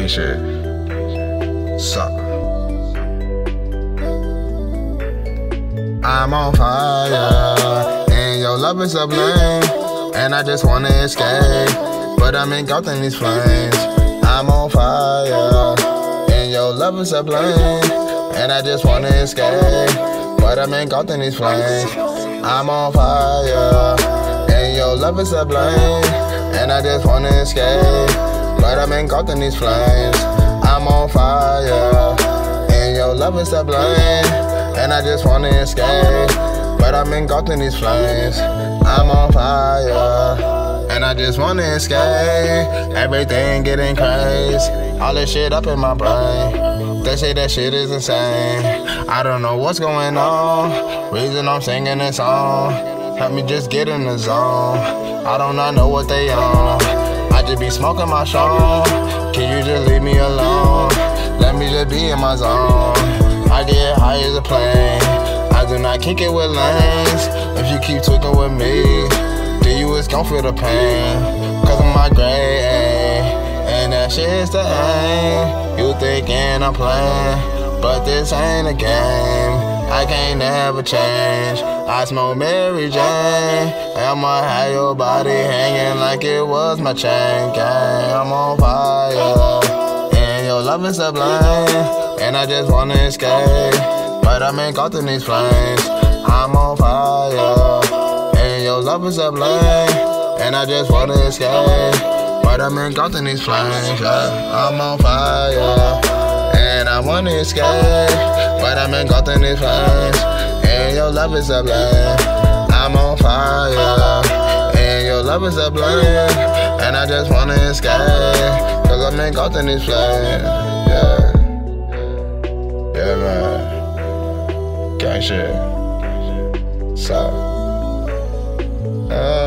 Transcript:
Gang shit. Suck. I'm on fire, and your love is a blame, and I just wanna escape, but I'm engulfed in these flames. I'm on fire, and your love is a blame, and I just wanna escape, but I'm engulfed in these flames. I'm on fire, and your love is a blame, and I just wanna escape, but I'm engulfed in these flames. I'm on fire, and your love is a blame, and I just wanna escape, but I'm engulfed in these flames. I'm on fire, and I just wanna escape. Everything getting crazy, all this shit up in my brain. They say that shit is insane. I don't know what's going on, reason I'm singing this song. Help me just get in the zone. I do not know what they on. I just be smoking my Sean. Can you just leave me alone? Let me just be in my zone. I get high as a plane. I do not kick it with lanes. If you keep tweaking with me, then you is gon' feel the pain. Cause of my grade A, and that shit's the aim. You thinking I'm playing, but this ain't a game. I can't never change. I smoke Mary Jane. I'ma have your body hanging like it was my chain gang. I'm on fire, and your love is sublime, and I just wanna escape, but I'm engulfed in these flames. I'm on fire, and your love is sublime, and I just wanna escape, but I'm engulfed in these flames. Yeah. I'm on fire, and I wanna escape, but I'm engulfed in these flames, and your love is sublime. I'm on fire, and your love is sublime, and I just wanna escape, cause I'm engulfed in these flames. Yeah, yeah man, gang shit, so